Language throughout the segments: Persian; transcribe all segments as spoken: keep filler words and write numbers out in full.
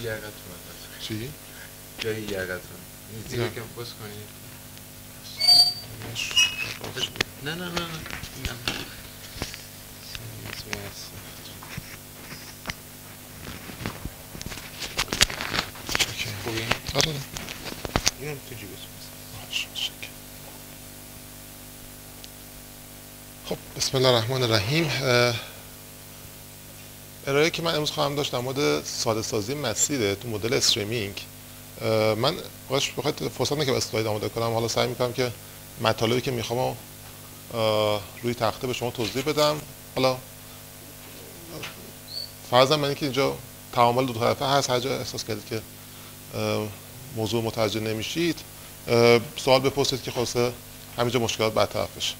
یقتون هست. چی؟ جای یقتون نیزی نه. یکم باز کنید. نه نه نه نه خوبی؟ آره اینم تو جیبت. خب بسم الله الرحمن الرحیم. ارائه که من امروز خواهم داشت در مورد ساده سازی مسیره تو مدل استریمینگ. من باش بخاطر فرصت نکردم اسلاید آماده کنم، حالا سعی میکنم که مطالبی که میخوام روی تخته به شما توضیح بدم. حالا فرضاً من اینکه اینجا تعامل دو طرفه هست، هر جا احساس کردید که موضوع متوجه نمیشید سوال بپرسید که خلاصه همینجا مشکلات برطرف بشه.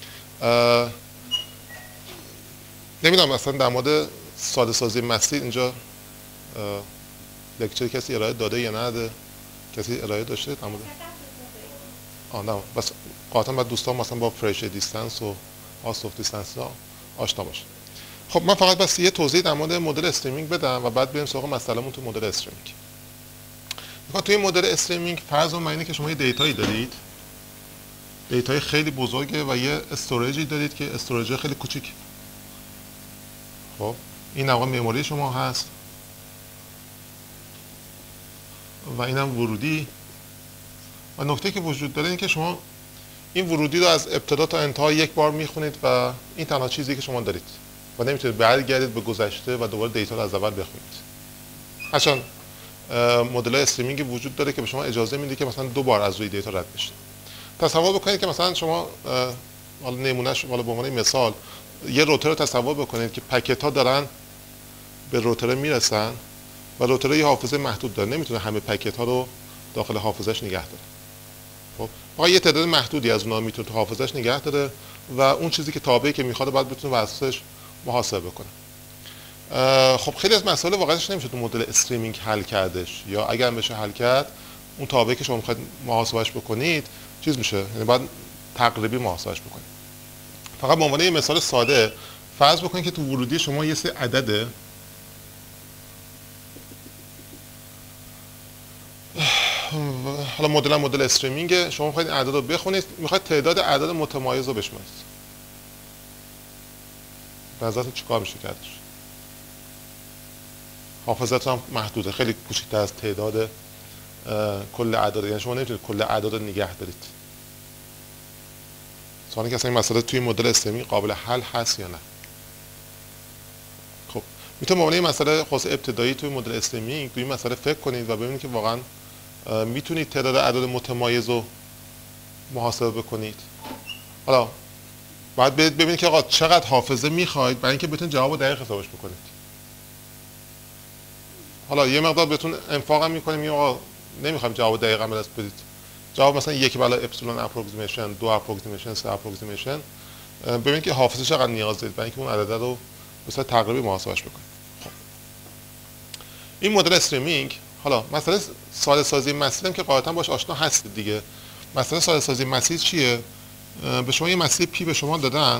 نمیدونم اصلا در مورد ساده سازی مسیر اینجا لکچر کسی ارائه داده یا نداده؟ کسی ارائه داشته در مورد؟ آه نه بس قاطعا باید دوستان مثلا با فرش دیستنس و آست اف دیستنس ها آشنا باشه. خب من فقط بس یه توضیح در مورد مدل استریمینگ بدم و بعد بریم سراغ مسئله‌مون تو مدل استریمینگ. میخوام توی مدل استریمینگ فرض رو اینه که شما یه دیتایی دارید، دیتای خیلی بزرگه و یه استوریجی دارید که استوریج خیلی کوچیک. خب این نوع مموری شما هست و اینم ورودی و نکته که وجود داره این که شما این ورودی رو از ابتدا تا انتها یک بار میخونید و این تنها چیزی که شما دارید و نمیتونید برگردید به گذشته و دوباره دیتا رو از اول بخونید. هرچند مدل استریمینگ وجود داره که به شما اجازه میده که مثلا دو بار از روی دیتا رد بشید. تصور بکنید که مثلا شما حالا نمونهش حالا به عنوان مثال یه روتر رو تصور بکنید که پکت ها دارن به روتر میرسن و روتر یه حافظه محدود داره، نمیتونه همه پکت ها رو داخل حافظش نگه داره. خب فقط یه تعداد محدودی از اونها میتونه تو حافظش نگه داره و اون چیزی که تابعی که میخواد بعد بتونه بر اساسش محاسبه بکنه. خب خیلی از مسائل واقعاش نمیشه تو مدل استریمینگ حل کردش، یا اگر بشه حل کرد اون تابعی که شما میخواید محاسبهش بکنید چیز میشه، یعنی بعد تقریبی محاسبهش بکنید. فقط به عنوان یه مثال ساده فرض بکنید که تو ورودی شما یه سری عدده حالا مدل مدل استریمینگ، شما میخواید این اعداد رو بخونید، میخواید تعداد اعداد متمایز رو بشمارید. به نظرتون چیکار میشه کردش؟ حافظتون هم محدوده، خیلی کوچکتر از تعداد کل اعداد، یعنی شما نمیتونید کل اعداد رو نگه دارید. سوالی که اصلا این مسئله توی مدل استریمینگ قابل حل هست یا نه. خب میتونم به عنوان یه مسئله خاص ابتدایی توی مدل استریمینگ توی این مسئله فکر کنید و ببینید که واقعا میتونید تعداد اعداد متمایز رو محاسبه بکنید. حالا بعد ببینید که آقا چقدر حافظه میخواید برای اینکه بتونید جواب دقیق حسابش بکنید. حالا یه مقدار بهتون انفاق هم میکنیم، یا آقا نمیخوایم جواب دقیق هم بدید، جواب مثلا یک بلا اپسیلون اپروکسیمیشن، دو اپروکسیمیشن، سه اپروکسیمیشن، ببینید که حافظه چقدر نیاز دارید برای اینکه اون عدد رو به صورت تقریبی محاسبهش بکنید. خب این مدل استریمینگ، حالا مسئله ساده سازی مسیر هم که قاعدتا باش آشنا هستید دیگه. مسئله ساده سازی مسیر چیه؟ به شما یه مسیر پی به شما دادن،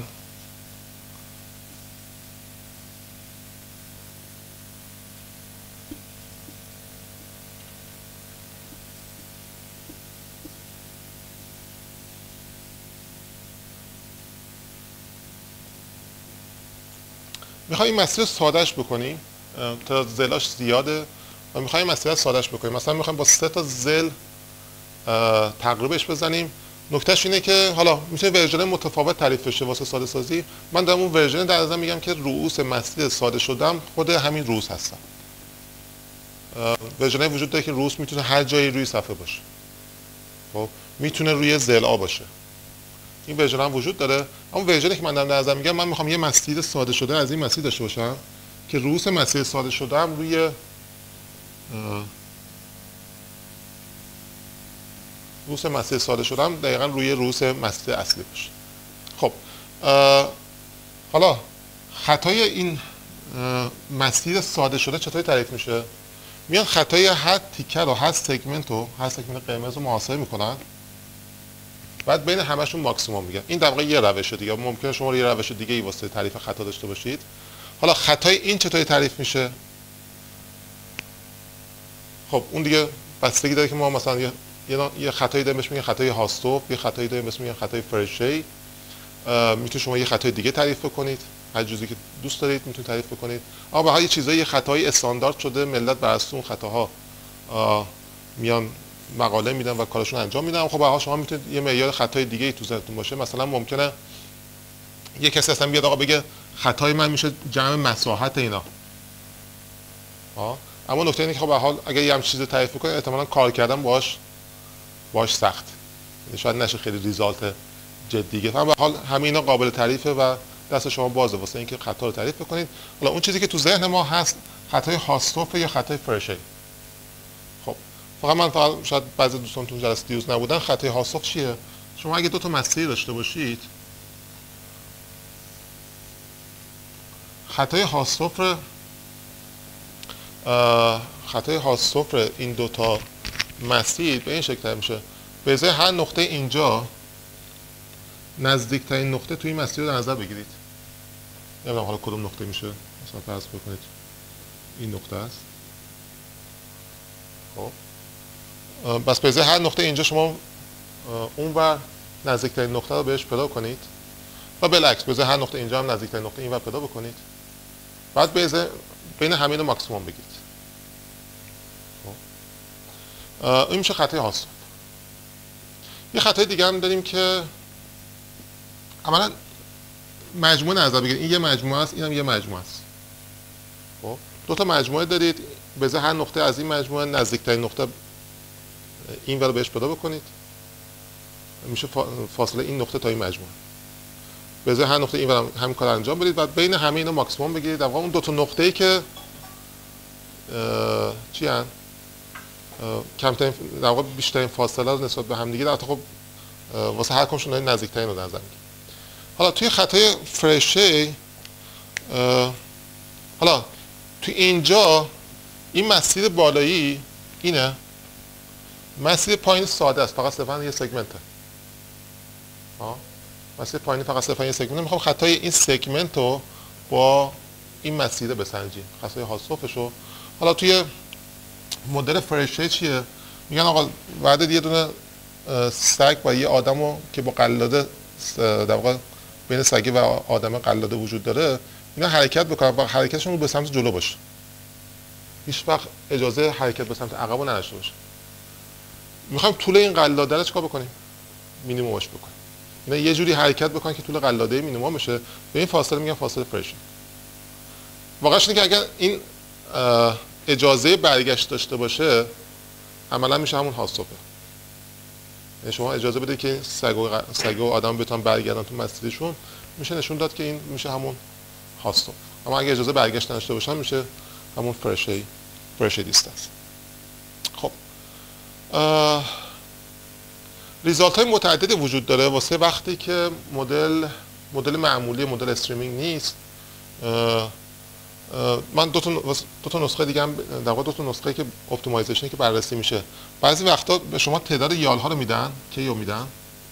میخوایم این مسیر سادهش بکنیم، تعداد زلاش زیاده و میخوایم مسیر سادهش بکنیم. مثلا میخوایم با سه تا زل تقریبش بزنیم. نکتهش اینه که حالا میتونه ورژن متفاوت تعریف بشه واسه ساده سازی. من در اون ورژن در نظر میگم که رؤوس مسیر ساده شدم خود همین رؤوس هستن. ورژنای وجود داره که رؤوس میتونه هر جایی روی صفحه باشه. خب میتونه روی زل باشه. این ورژن هم وجود داره. اما ورژنی که من در نظر میگم، من میخوام یه مسیر ساده شده از این مسیر داشته باشم که رؤوس مسیر ساده شده هم روی رؤوس مسیر ساده شده هم دقیقاً روی رؤوس مسیر اصلی باشه. خب حالا خطای این مسیر ساده شده چطوری تعریف میشه؟ میان خطای هر تیکه رو، هر سگمنت رو، هر سگمنت قرمز رو محاسبه میکنن، بعد بین همشون ماکسیمم میگن. این در واقع یه روشه دیگه. ممکنه شما یه روش دیگه ای واسه تعریف خطا داشته باشید. حالا خطای این چطوری تعریف میشه؟ خب اون دیگه بستگی داره که ما مثلا یه یه خطایی داریم بهش میگن خطای هاستوف، یه خطایی داریم بهش میگن خطای فرشی. میتونید شما یه خطای دیگه تعریف بکنید، هر جوری که دوست دارید میتونید تعریف بکنید. اما به هر یه چیزایی یه خطای استاندارد شده، ملت بر اساس اون خطاها میان مقاله میدن و کارشون انجام میدن. خب به هر حال شما میتونید یه معیار خطای دیگه ای تو ذهنتون باشه. مثلا ممکنه یه کسی اصلا بیاد آقا بگه خطای من میشه جمع مساحت اینا. ها اما نکته اینه که خب به هر حال اگه یه همچین چیزی تعریف کنید احتمالاً کار کردن باهاش باهاش سخت، یعنی شاید نشه خیلی ریزالت جدی گرفت. اما به هر حال همه اینا قابل تعریفه و دست شما بازه واسه اینکه خطا رو تعریف بکنید. حالا اون چیزی که تو ذهن ما هست خطای هاستوف یا خطای فرشی. خب فقط من فقط شاید بعضی دوستان تو جلسه دیروز نبودن، خطای هاستوف چیه؟ شما اگه دو تا مسیر داشته باشید، خطای هاستوف خطای هاستوف این دو تا مسیر به این شکل میشه: به ازای هر نقطه اینجا نزدیکترین نقطه توی این مسیر رو در نظر بگیرید. نمیدونم حالا کدوم نقطه میشه، مثلا فرض بکنید این نقطه است. خب بس به ازای هر نقطه اینجا شما اونور نزدیکترین نقطه رو بهش پیدا کنید و بالعکس به ازای هر نقطه اینجا هم نزدیکترین نقطه اینور پیدا بکنید. بعد به ازای بین همین رو ماکسیموم بگیرید. خب این میشه خطای هاستوف. یه خطای دیگه هم داریم که عملا مجموعه نظر بگیرید. این یه مجموعه است، اینم یه مجموعه است. خب دو تا مجموعه دارید، به ازای هر نقطه از این مجموعه نزدیکترین نقطه این ور بهش پیدا بکنید. میشه فاصله این نقطه تا این مجموعه. به ازای هر نقطه این ور همین کار انجام بدید. بعد بین همه اینا ماکسیموم بگیرید. در واقع اون دو تا نقطه‌ای که چی ان کمترین در واقع بیشترین فاصله رو نسبت به هم دیگه در خب واسه هر کدومشون دارید نزدیکترین رو در نظر میگیرید. حالا توی خطای فرشی حالا توی اینجا این مسیر بالایی اینه، مسیر پایین ساده است، فقط صرفا یه سگمنته. ها مسیر پایینی فقط صرفا یه سگمنته. میخوام خطای این سگمنت رو با این مسیر بسنجیم، خطای هاستوفش رو. حالا توی مدل فرشی چیه؟ میگن آقا بعد یه دونه سگ با یه آدمو که با قلاده در واقع بین سگه و آدم قلاده وجود داره، اینا حرکت بکنن و حرکتشون به سمت جلو باشه. هیچ وقت اجازه حرکت به سمت عقب رو نداشته باشه. میخوایم طول این قلاده رو چیکار بکنیم؟ مینیممش بکنیم. اینا یه جوری حرکت بکنن که طول قلاده مینیمم بشه. به این فاصله میگن فاصله فرشی. واقعاش اینه که اگر این اجازه برگشت داشته باشه عملا میشه همون هاستوفه. یعنی شما اجازه بده که سگ و سگ و آدم بتونن برگردن تو مسیرشون، میشه نشون داد که این میشه همون هاستوف. اما اگه اجازه برگشت نداشته باشن میشه همون فرشی فرشی دیستنس. خب ریزالت های متعددی وجود داره واسه وقتی که مدل مدل معمولی مدل استریمینگ نیست. من دو تا دو تا نسخه دیگه هم در واقع دو تا نسخه که اپتیمایزیشنی که بررسی میشه. بعضی وقتا به شما تعداد یال ها رو میدن، کی رو میدن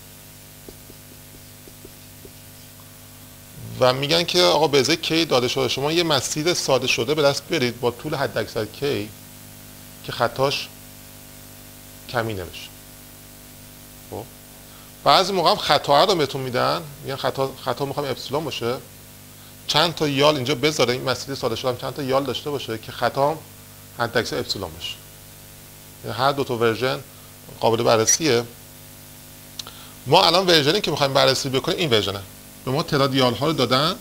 و میگن که آقا به ازای کی داده شده شما یه مسیر ساده شده به دست بیارید با طول حداکثر کی که خطاش کمی نمیشه. خب بعضی موقع هم خطا رو بهتون میدن، میگن خطا خطا میخوام اپسیلون باشه، چند تا یال اینجا بذاره، این مسیر ساده شده چند تا یال داشته باشه که خطا حداکثر اپسیلون باشه. یعنی هر دو تا ورژن قابل بررسیه. ما الان ورژنی که میخوایم بررسی بکنیم این ورژنه. به ما تعداد یال ها رو دادن،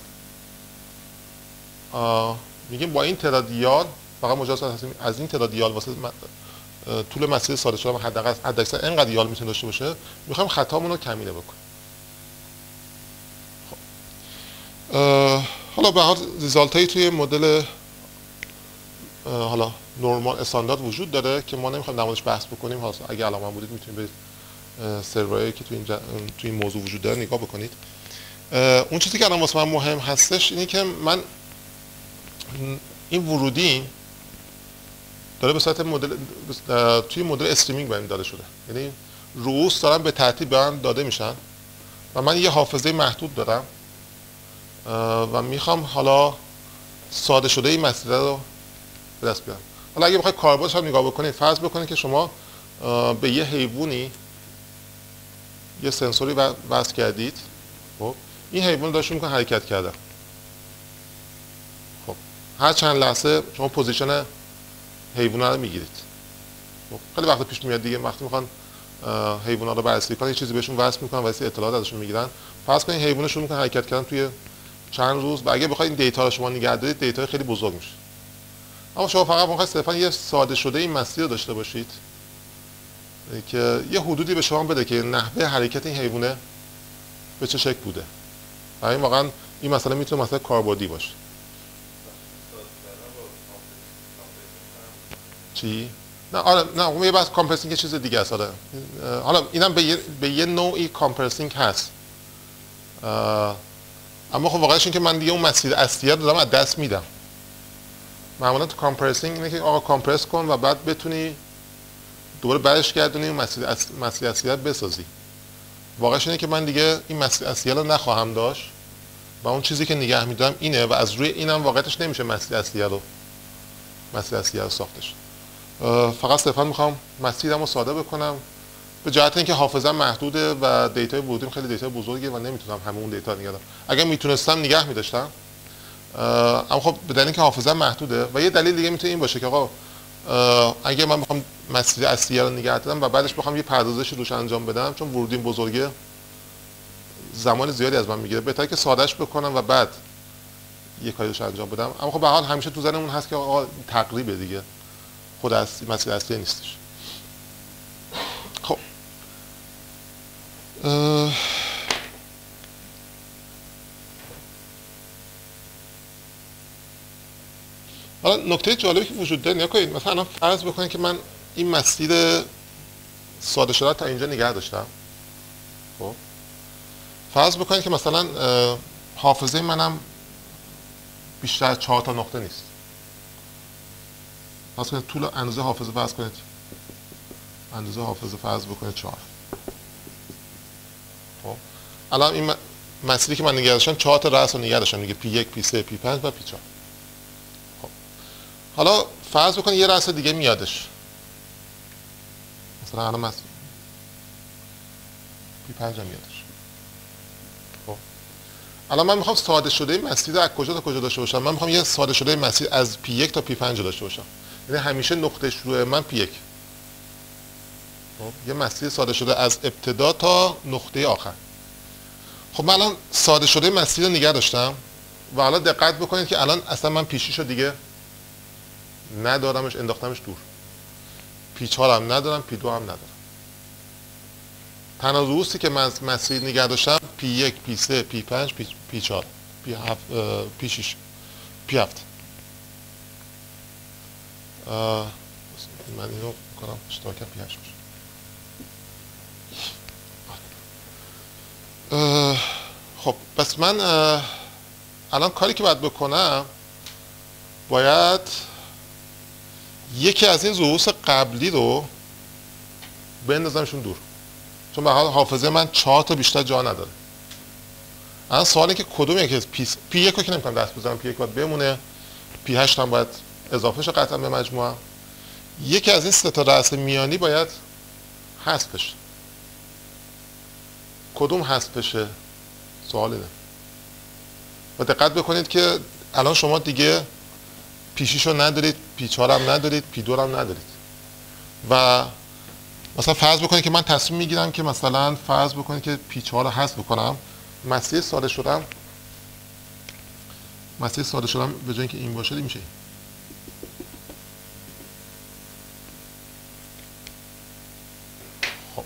میگیم با این تعداد یال فقط مجاز هستیم از این تعداد یال واسه طول مسیر ساده شده حداقل حداکثر اینقدر یال میتونه داشته باشه، میخوایم خطامون رو کمینه بکنیم. خب حالا به هر ریزالت هایی توی مدل حالا نورمال استاندارد وجود داره که ما نمیخوایم در موردش بحث بکنیم. حالا اگه علاقه بودید میتونید برید سرورایی که توی این, توی این موضوع وجود داره نگاه بکنید. اون چیزی که الان واسه من مهم هستش اینه که من این ورودی داره به صورت مدل توی مدل استریمینگ بهم داده شده، یعنی رؤوس دارن به ترتیب بهم داده میشن و من یه حافظه محدود دارم و میخوام حالا ساده شده این مسئله رو به دست بیارم. حالا اگه بخواید کاربردش هم نگاه بکنید، فرض بکنید که شما به یه حیوانی یه سنسوری وصل کردید. خب این حیوان داره شروع می‌کنه حرکت کردن. خب هر چند لحظه شما پوزیشن حیونا رو میگیرید. خب خیلی وقت پیش میاد دیگه، وقتی میخوان حیونا رو بررسی کنن یه چیزی بهشون وصل میکنن و واسه اطلاعات ازشون میگیرن. فرض کنید حیونا شروع میکنه حرکت کردن توی چند روز و اگه بخواید این دیتا رو شما نگه دارید، دیتا خیلی بزرگ میشه. اما شما فقط میخواید صرفا یه ساده شده این مسیر رو داشته باشید که یه حدودی به شما بده که نحوه حرکت این حیوانه به چه شکل بوده. برای این واقعا این مسئله میتونه مثلا کاربردی باشه. چی؟ نه آره نه اون یه بحث کامپرسینگ چیز دیگه است. آره حالا اینم به یه به یه نوعی کامپرسینگ هست. اما خب واقعاش این که من دیگه اون مسیر اصلی رو دارم از دست میدم. معمولا تو کامپرسینگ اینه که آقا کامپرس کن و بعد بتونی دوباره برش گردونی اون مسیر اصلی مسیر اصلی رو بسازی. واقعاش اینه که من دیگه این مسیر اصلی رو نخواهم داشت و اون چیزی که نگه میدارم اینه و از روی اینم واقعیتش نمیشه مسیر اصلی رو مسیر اصلی رو ساختش. فقط صرفا میخوام مسیرم رو ساده بکنم به جهت اینکه حافظه محدوده و دیتای ورودیم خیلی دیتا بزرگه و نمیتونم همه اون دیتا رو نگه دارم. اگر میتونستم نگه میداشتم، اما خب به دلیل اینکه حافظه محدوده و یه دلیل دیگه میتونه این باشه که آقا اگه من بخوام مسیر اصلی رو نگه دارم و بعدش بخوام یه پردازش روش انجام بدم، چون ورودیم بزرگه زمان زیادی از من میگیره، بهتره که سادهش بکنم و بعد یه کاری روش انجام بدم. اما خب به هر حال همیشه تو ذهنمون هست که آقا تقریبه دیگه، خود اصلی مسیر اصلی نیستش. خب حالا نکته جالبی که وجود داره نگاه کنید، مثلا الان فرض بکنید که من این مسیر ساده شده تا اینجا نگه داشتم. خب فرض بکنید که مثلا حافظه منم بیشتر از چهار تا نقطه نیست. فرض کنید طول اندازه حافظه فرض کنید اندازه حافظه فرض بکنید چهار. خب الان این مسیری که من نگه داشتم چهار تا رأس رو نگه داشتم دیگه، پی یک، پی سه، پی پنج و پی چهار. خب حالا فرض بکنید یه رأس دیگه میادش، مثلا الان مثلا پی پنج هم میادش. خب الان من میخوام ساده شده مسیر از کجا تا کجا داشته باشم. من میخوام یه ساده شده مسیر از پی یک تا پی پنج داشته باشم، یعنی همیشه نقطه شروع من پی یک. خب یه مسیر ساده شده از ابتدا تا نقطه آخر. خب من الان ساده شده مسیر رو نگه داشتم و حالا دقت بکنید که الان اصلا من پیشیش رو دیگه ندارمش، انداختمش دور. پی چهار هم ندارم، پی دو هم ندارم. تنها رؤوسی که من مسیر نگه داشتم پی یک، پی سه، پی پنج، پی, پی چهار، پی هفت، پی شش، پی هفت. من اینو کنم اشتراکم پی هشت باشه. خب پس من الان کاری که باید بکنم، باید یکی از این رؤوس قبلی رو بندازمشون دور، چون به حال حافظه من چهار تا بیشتر جا نداره. الان سوالی که کدوم یکی از پی پی یک رو که نمی‌کنم دست بزنم، پی یک باید بمونه، پی هشت هم باید اضافه شه قطعا به مجموعه. یکی از این سه تا رأس میانی باید حذف بشه. کدوم حذف بشه؟ سوال اینه. و دقت بکنید که الان شما دیگه پی شش رو ندارید، پی چهار هم ندارید، پی دو هم ندارید. و مثلا فرض بکنید که من تصمیم میگیرم که مثلا فرض بکنید که پی چهار رو حذف بکنم، مسیر ساده شدم مسیر ساده شدم به جای اینکه این باشه میشه. خب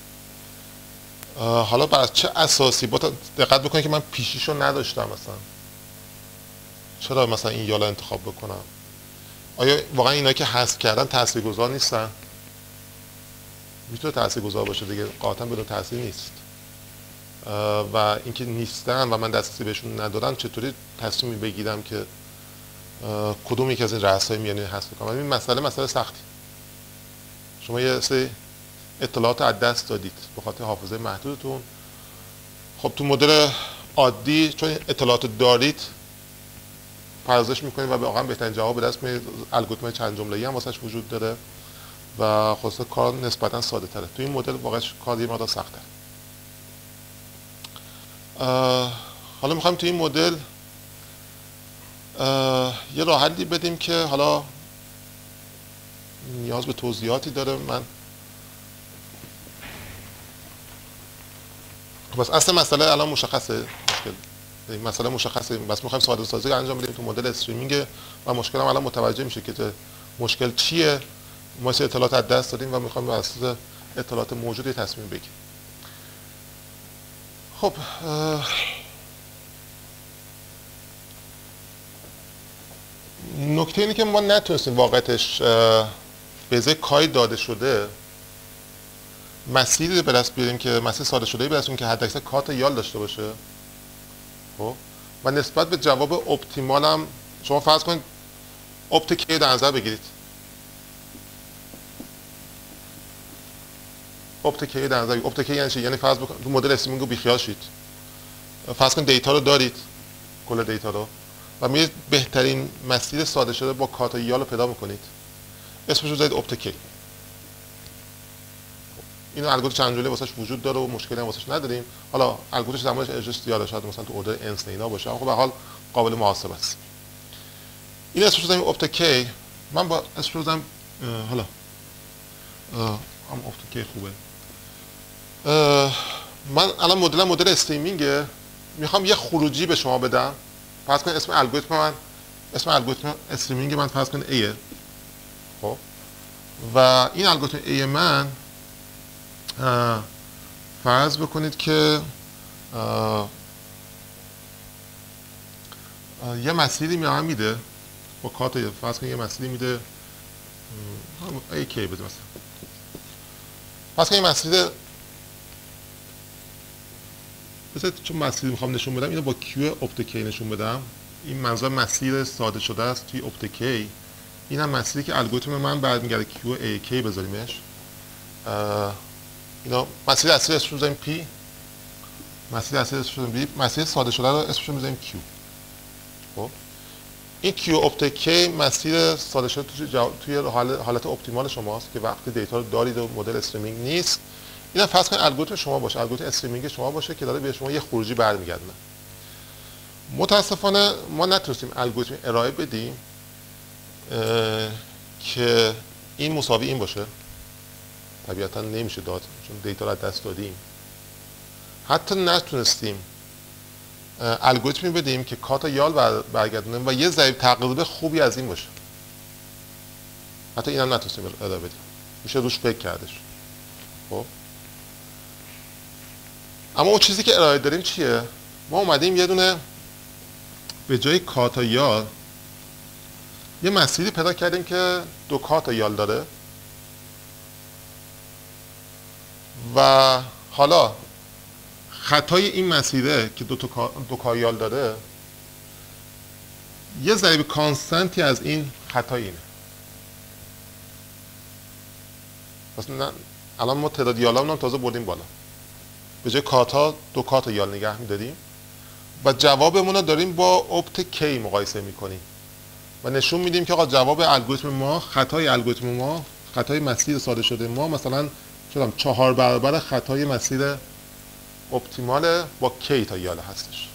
حالا بر چه اساسی؟ با دقت بکنید که من پی شش رو نداشتم، مثلا چرا مثلا این یالا انتخاب بکنم؟ آیا واقعا اینا که حذف کردن تاثیرگذار نیستن؟ میتونه تاثیرگذار باشه دیگه، قاطعا بدون تاثیر نیست. و اینکه نیستن و من دسترسی بهشون ندارم، چطوری تصمیم بگیرم که کدوم یکی از این رأس‌های میانی حذف کنم؟ این مسئله مسئله سختی. شما یه سری اطلاعات از دست دادید به خاطر حافظه محدودتون. خب تو مدل عادی چون اطلاعات دارید، پردازش میکنید و واقعا بهترین جواب به دست میارید. الگوریتم چند جمله‌ای هم واسش وجود داره و خلاصه کار نسبتا ساده تره. تو این مدل واقعا کار یه مقدار سخته. حالا میخوایم تو این مدل یه راه حلی بدیم که حالا نیاز به توضیحاتی داره. من بس اصل مسئله الان مشخصه، مشکل این مسئله مشخصه، بس میخوایم ساده سازی انجام بدیم تو مدل استریمینگ و مشکل هم الان متوجه میشه که مشکل چیه. ما سه اطلاعات از دست دادیم و میخوایم بر اساس اطلاعات موجود تصمیم بگیریم. خب نکته اینه که ما نتونستیم واقعیتش به ازای کاری داده شده مسیری به دست بیاریم که مسیر ساده شده ای به دست بیاریم که حداکثر کات یال داشته باشه. خب و نسبت به جواب اپتیمال هم شما فرض کنید اپت کی در نظر بگیرید. اپت کی در نظر بگیرید. اپت کی یعنی چی؟ یعنی فرض بکنید تو مدل استریمینگ رو بیخیال شید. فرض کنید دیتا رو دارید، کل دیتا رو، و میرید بهترین مسیر ساده شده با کات یال رو پیدا میکنید. اسمش رو بذارید اپت کی. این الگوریتم چند جمله واسش وجود داره و مشکلی هم واسش نداریم. حالا الگوریتم زمانش اجرا زیاده، شاید مثلا تو اوردر انس اینا باشه، اما خب به حال قابل محاسبه است. این اسمش رو بذاریم اپت کی. من با اسمش رو بذارم حالا هم اپت کی خوبه. من الان مدل مدل استریمینگ میخوام یه خروجی به شما بدم. فرض کنید اسم الگوریتم من اسم الگوریتم استریمینگ من فرض کنید ایه. خب و این الگوریتم ای من فرض بکنید که آه آه یه مسیری می هم میده با کات، فرض کنید یه مسیری میده ای کی بده مثلا، فرض کنید یه مسیر مثلا، چون مسیری میخوام نشون بدم اینو با کیو اپت کی نشون بدم. این منظور مسیر ساده شده است توی اپت کی. این هم مسیری که الگوریتم من برمیگرده کیو ای کی بذاریمش. اینا مسیر اصلی اسمش رو بذاریم پی، مسیر اصلی اسمش رو بی، مسیر ساده شده رو اسمش رو بذاریم کیو. خب این کیو اپت کی مسیر ساده شده توی جو... توی حالت اپتیمال شماست که وقتی دیتا رو دارید و مدل استریمینگ نیست. اینا فرض کنید الگوریتم شما باشه، الگوریتم استریمینگ شما باشه که داره به شما یه خروجی برمیگردونه. متاسفانه ما نتونستیم الگوریتم ارائه بدیم که این مساوی این باشه. طبیعتا نمیشه داد چون دیتا رو از دست دادیم. حتی نتونستیم الگوریتمی بدیم که کات یال برگردونه و یه ضریب تقریبی خوبی از این باشه. حتی اینم نتونستیم ارائه بدیم. میشه روش فکر کردش. خب اما اون چیزی که ارائه داریم چیه؟ ما اومدیم یه دونه به جای کات یال یه مسیری پیدا کردیم که دو کات یال داره و حالا خطای این مسیره که دو تا دو کایال داره یه ضریب کانستانتی از این خطای اینه. مثلا الان ما تعداد یالامون هم تازه بردیم بالا. به جای کاتا دو کات یال نگه می‌داریم و جوابمون رو داریم با اپت کی مقایسه می‌کنیم و نشون میدیم که آقا جواب الگوریتم ما، خطای الگوریتم ما، خطای مسیر ساده شده ما مثلا شدم چهار برابر خطای مسیر اپتیمال با کی تا یال هستش.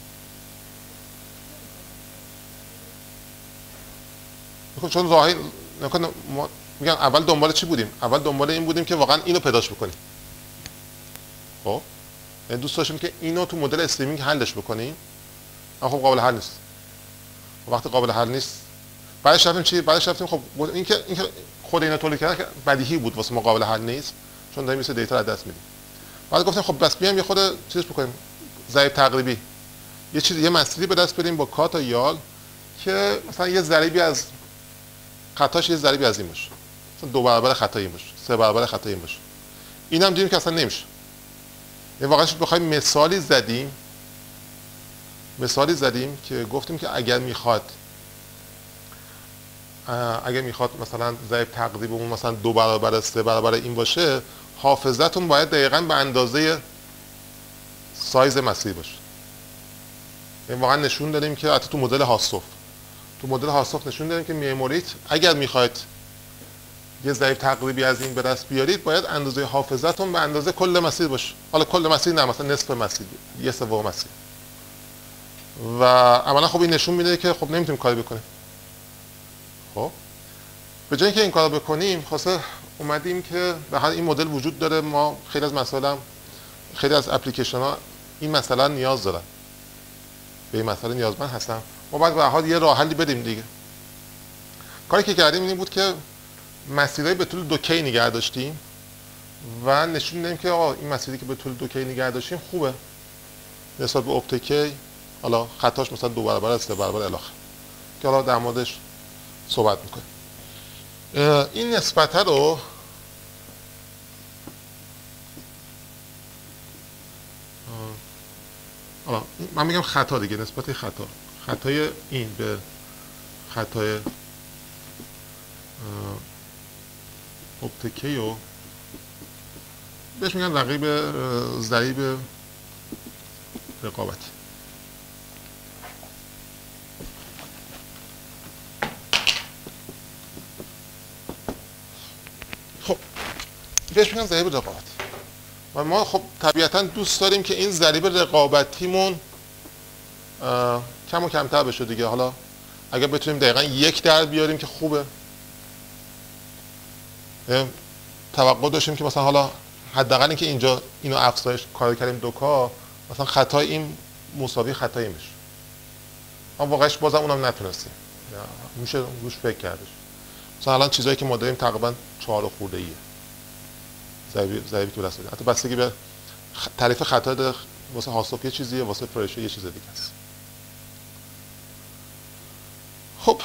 چون ظاهر نکنه ما میگم اول دنبال چی بودیم؟ اول دنبال این بودیم که واقعا اینو پیداش بکنیم. خب یعنی دوست داشتیم که اینو تو مدل استریمینگ حلش بکنیم. اما خب قابل حل نیست. وقتی قابل حل نیست بعدش رفتیم چی؟ بعدش رفتیم خب این که این که خود اینا تولید کردن که بدیهی بود واسه ما قابل حل نیست. چون داریم مثل دیتا رو از دست میدیم. بعد گفتیم خب بس بیام یه خود چیز بکنیم، ضریب تقریبی، یه چیز یه مسیری به دست بدیم با کات یال که مثلا یه ضریبی از خطاش یه ضریبی از این باشه، مثلا دو برابر خطای این باشه، سه برابر خطای این باشه. این هم دیدیم که اصلا نمیشه. یعنی واقعا بخوایم مثالی زدیم مثالی زدیم که گفتیم که اگر میخواد اگر میخواد مثلا ضریب تقریبمون مثلا دو برابر سه برابر این باشه، حافظتون باید دقیقاً به اندازه سایز مسیر باشه. یعنی واقعا نشون دادیم که حتی تو مدل هاستوف تو مدل هاستاف نشون دادیم که مموریت اگر میخواید یه ضریب تقریبی از این به دست بیارید باید اندازه حافظتون به اندازه کل مسیر باشه. حالا کل مسیر نه، مثلا نصف مسیر، یه سوم مسیر. و عملا خب این نشون میده که خب نمیتونیم کاری بکنیم. خب به جای اینکه این کارو بکنیم خاصه اومدیم که به هر این مدل وجود داره، ما خیلی از مسائل خیلی از اپلیکیشن ها این مسئله نیاز دارن، به این مسئله نیازمند هستن، ما باید به هر حال یه راه حلی بدیم دیگه. کاری که کردیم این بود که مسیرهای به طول دو کی نگه داشتیم و نشون دادیم که آقا این مسیری که به طول دو کی نگه داشتیم خوبه نسبت به اپتیکی، حالا خطاش مثلا دو برابر است، سه برابر الی آخر، که حالا در موردش صحبت میکنیم. این نسبت رو حالا من میگم خطا دیگه، نسبت خطا، خطای این به خطای اپتیکی رو بهش میگن رقیب ضریب رقابتی. خب بهش میگن ضریب رقابتی و ما خب طبیعتا دوست داریم که این ضریب رقابتیمون کم و کمتر بشه دیگه. حالا اگر بتونیم دقیقا یک در بیاریم که خوبه. توقع داشتیم که مثلا حالا حداقل اینکه اینجا اینو افزایش کار کردیم دوکا، مثلا خطای این مساوی خطای این بشه. اما واقعاش بازم اونم نتونستیم، میشه روش فکر کردش. مثلا الان چیزایی که ما داریم تقریبا چهار خورده ایه ضریبی ضریبی که دست. حتی بستگی به تعریف خطا ده واسه هاستاف یه چیزیه، واسه فرشه یه چیز دیگه است. خب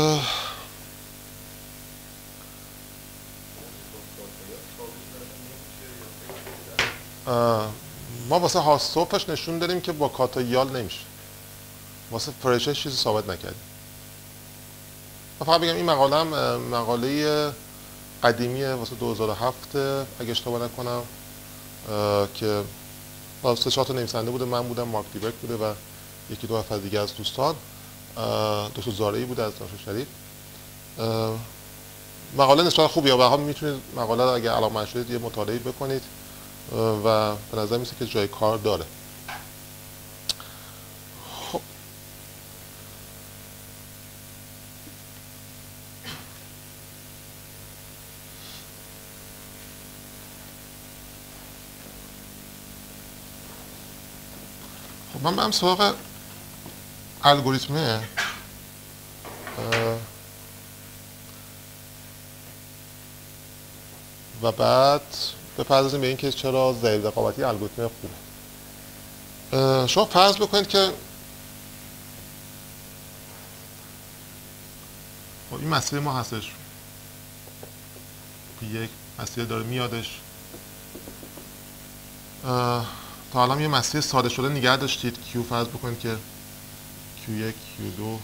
ما واسه هاستافش نشون دادیم که با کاتا یال نمیشه، واسه فرشه چیزی ثابت نکردیم. من فقط بگم این مقاله هم مقاله قدیمیه واسه دو هزار و هفت اگه اشتباه نکنم، که سه چهار تا نویسنده بوده، من بودم، مارک دیبرک بوده و یکی دو نفر دیگه از دوستان، دکتر زارعی بوده از دانشگاه شریف. مقاله نسبتا خوبیه، به هر حال میتونید مقاله رو اگه علاقه‌مند شدید یه مطالعه بکنید و به نظر میسه که جای کار داره. خب خب من برم سراغ الگوریتمه. و بعد بپردازیم به این که چرا ضریب رقابتی الگوریتم خوبه. شما فرض بکنید که خب این مسیر ما هستش، یک مسیر داره میادش، تا الان یه مسیر ساده شده نگه داشتید، کیو فرض بکنید که کیو یک، کیو دو،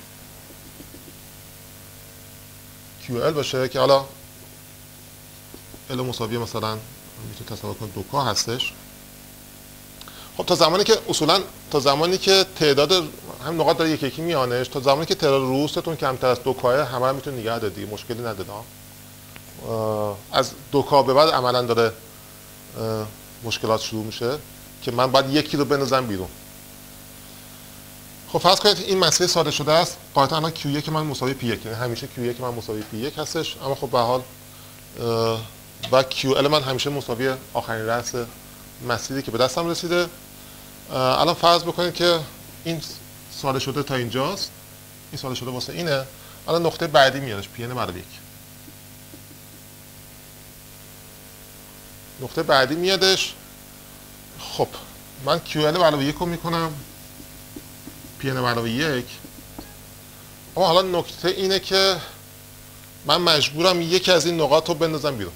کیو ال باشه که حالا ال مساوی مثلا میتونید تصور کنید دو کا هستش. خب تا زمانی که اصولا تا زمانی که تعداد هم نقاط داره یکی یکی میانش، تا زمانی که تعداد روستون کمتر از دو کا همه رو میتونه نگه داره دیگه، مشکلی نداره. از دو کا به بعد عملا داره مشکلات شروع میشه که من باید یکی رو بندازم بیرون. خب فرض کنید این مسئله ساده شده است، قاعدتا الان کیو یک من مساوی پی یک، یعنی همیشه کیو یک من مساوی پی یک هستش، اما خب به هر حال و کیو ال من همیشه مساوی آخرین رأس مسیری که به دستم رسیده. الان فرض بکنید که این ساده شده تا اینجاست، این ساده شده واسه اینه. الان نقطه بعدی میادش پی ان علاوه یک، نقطه بعدی میادش. خب من کیو ال علاوه یک رو میکنم پی ان علاوه یک، اما حالا نکته اینه که من مجبورم یکی از این نقاط رو بندازم بیرون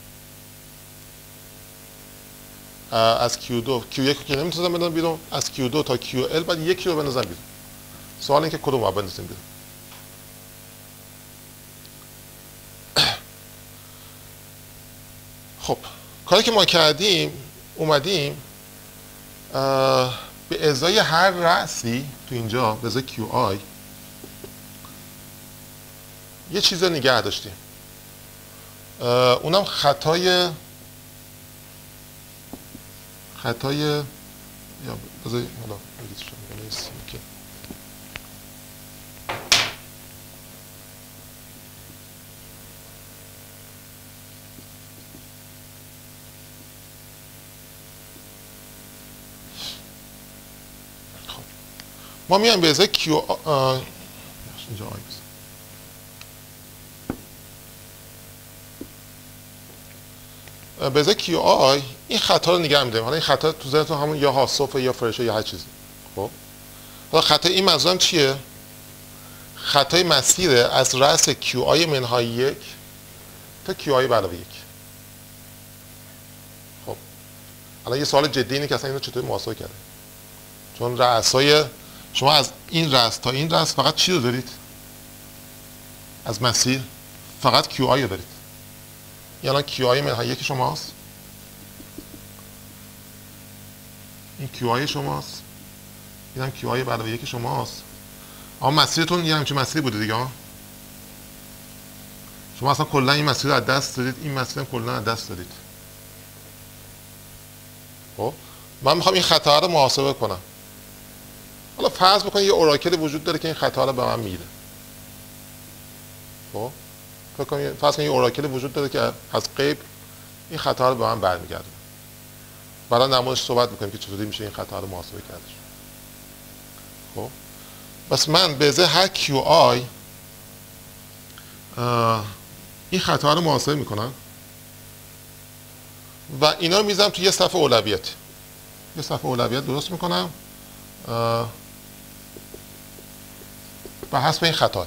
از کیو دو. کیو یک رو که نمیتونم بندازم بیرون، از کیو دو تا کیو ال بعد یکی رو بندازم بیرون. سوال این که کدوم رو بندازیم بیرون. خب کاری که ما کردیم اومدیم به ازای هر رأسی تو اینجا به ازای کیو آی یه چیز رو نگه داشتیم، اونم خطای خطای یا بذاری حالا بگید شما نیست که ما میایم به ازای کیو آ... اینجا آی به ازای کیو آی این خطا رو نگه میداریم. حالا این خطا تو ذهنتون همون یا هاسوفه یا فرشه یا هر چیزی. خب حالا خطای این منظورم چیه؟ خطای مسیره از رأس کیو آی منهای یک تا کیو آی به علاوه یک. خب الان یه سوال جدی اینه که اصلا اینو چطور محاسبه کرده؟ چون رأسای شما از این رأس تا این رأس فقط چی رو دارید؟ از مسیر فقط کیو آی رو دارید. یعنی کیو آی منهای یک شماست، این کیو آی شماست، این هم کیو آی به علاوه یک شماست. اما مسیرتون یه همچین مسیری بوده دیگه. شما اصلا کلا این مسیر رو از دست دادید، این مسیر هم کلا از دست دادید. خب من میخوام این خطا رو محاسبه کنم. حالا فرض بکنید یه اوراکل وجود داره که این خطا رو به من میده. خب فکر کنید فرض کنید یه اوراکل وجود داره که از غیب این خطا رو به من برمیگردونه. بعدا در موردش صحبت میکنیم که چطوری میشه این خطا رو محاسبه کردش. خب پس من به ازای هر کیو آی این خطا رو محاسبه میکنم و اینا رو میذارم تو یه صفحه اولویت. یه صفحه اولویت درست میکنم به حسب این خطا.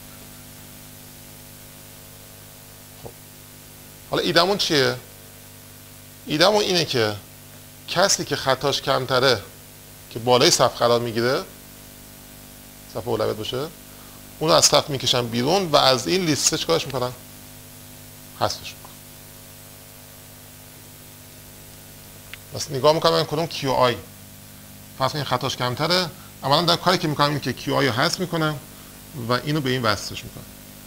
خب حالا ایدمون چیه؟ ایدمون اینه که کسی که خطاش کمتره که بالای صف قرار میگیره، صف اولویت باشه، اونو از صف میکشن بیرون و از این لیسته چیکارش میکنن؟ حذفش میکنن. بس نگاه میکنم کدوم کیو آی فرض این خطاش کمتره، اولا در کاری که میکنم اینه که کیو آی رو حذف میکنم و اینو به این وصلش میکنم.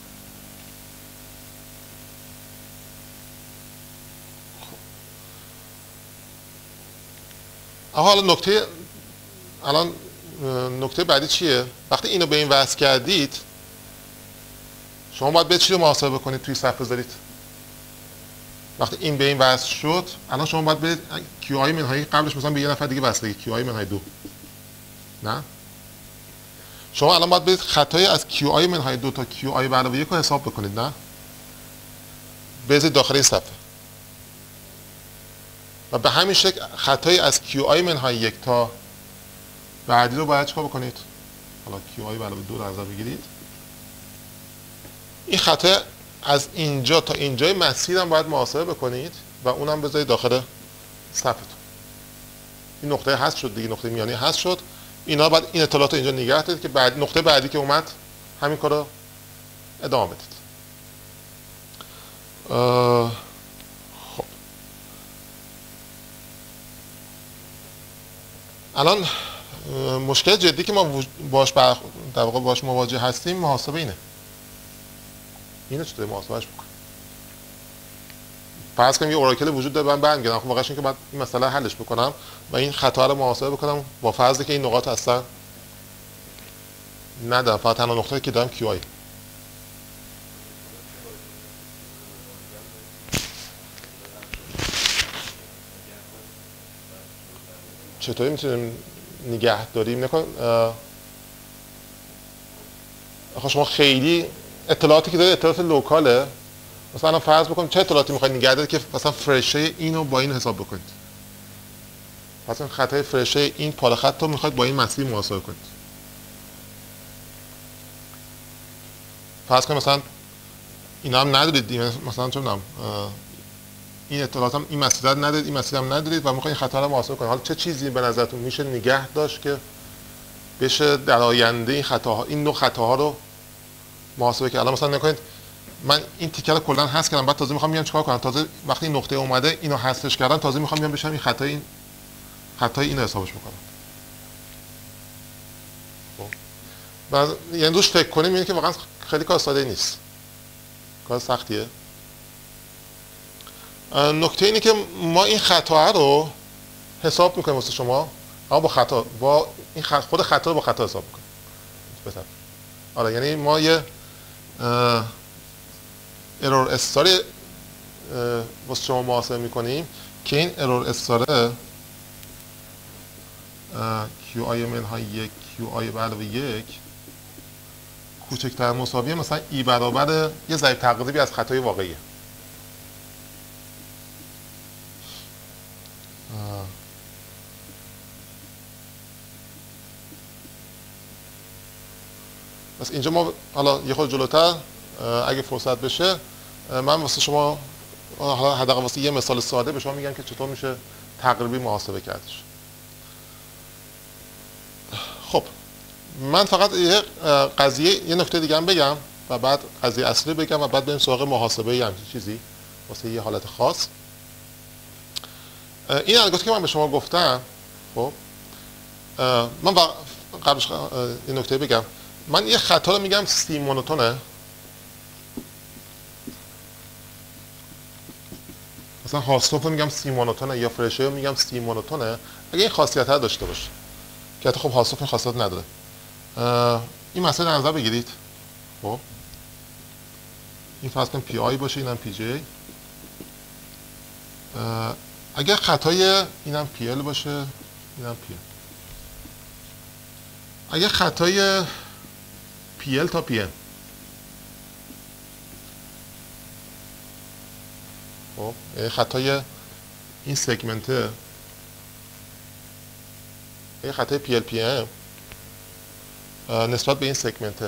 خب حالا نکته الان نکته بعدی چیه؟ وقتی اینو به این وصل کردید شما باید به چی رو محاسبه بکنید توی صف بذارید. وقتی این به این وصل شد الان شما باید برید کیو آی منهای قبلش مثلا به یه نفر دیگه وصله، کیو آی منهای دو. نه شما الان باید برید خطای از کیو آی منهای دو تا کیو آی به علاوه یک رو حساب بکنید. نه بذارید داخل این صفحه و به همین شکل خطای از کیو آی منهای یک تا بعدی رو باید چیکار بکنید؟ حالا کیو آی به علاوه دو رو نظر بگیرید. این خطا از اینجا تا اینجای مسیر هم باید محاسبه بکنید و اونم بذارید داخل صفحتون. این نقطه حذف شد دیگه، نقطه میانی حذف شد. اینا بعد این اطلاعات رو اینجا نگه دارید که بعد نقطه بعدی که اومد همین کارو ادامه بدید. خب الان مشکل جدی که ما باش در واقع باش مواجه هستیم محاسبه اینه. اینو چطوری محاسبهش بکنم؟ فرض کنیم یه اوراکل وجود داره من برمیگردم. خب واقعا این که بعد این مسئله حلش بکنم و این خطا رو محاسبه بکنم با فرضی که این نقاط اصلا ندارم، فقط تنها نقطه‌ای که دارم کیو آی. چطوری میتونیم نگه داریم؟ نکن آخه شما خیلی اطلاعاتی که دارید اطلاعات لوکاله. مثلا فرض بکنید چه اطلاعاتی میخواید نگه دارید که مثلا فرشه اینو با این حساب بکنید. مثلا خطای فرشه این پال خط رو میخواید با این مسیر محاسبه کنید. فرض کنید مثلا اینا هم ندارید، مثلا چه میدونم این اطلاعات هم این مسیر رو ندارید، این مسیر هم ندارید و میخواید خطا رو محاسبه کنید. حالا چه چیزی به نظرتون میشه نگه داشت که بشه در آینده این خطاها این نوع خطاها رو محاسبه کرد؟ الان مثلا نکنید من این تیکر رو کلا حذف کردم، بعد تازه میخوام بیام چیکار کنم؟ تازه وقتی این نقطه اومده اینو حذفش کردم، تازه میخوام بیام بشم این خطای این خطای اینو حسابش بکنم. خب بعد یعنی روش فکر کنیم میبینید که واقعا خیلی کار ساده نیست. کار سختیه. نکته اینه که ما این خطا رو حساب میکنیم واسه شما، اما با خطا، با این خط... خود خطا رو با خطا حساب میکنیم. بهتر. آره یعنی ما یه ارور استاری واسه شما محاسبه میکنیم که این ارور استاره کیو آی منهای یک کیو آی به علاوه یک کوچکتر مساویه مثلا ای برابر یه ضریب تقریبی از خطای واقعیه. پس اینجا ما حالا یه خود جلوتر اگه فرصت بشه من واسه شما حالا حداقل واسه یه مثال ساده به شما میگم که چطور میشه تقریبی محاسبه کردش. خب من فقط یه قضیه یه نکته دیگه هم بگم و بعد قضیه اصلی بگم و بعد بریم سراغ محاسبه یا همچین چیزی واسه یه حالت خاص. این الگوریتمی که من به شما گفتم، خب من قبلش یه نکته بگم، من یه خطا رو میگم سی مونوتونه، مثلا هاستوف رو میگم سی مونوتونه یا فرشه رو میگم سی مونوتونه اگه این خاصیت ها داشته باشه که حتی خب هاستوف این خاصیت نداره. این مسئله در نظر بگیرید. خب این فرض کنیم پی آی باشه، اینم پی جی. اگر خطای اینم پی ال باشه، اینم پی ال. اگر خطای پی ال تا پی ام، خب خطای این سگمنته، این خطای پی ال پی ام نسبت به این سگمنته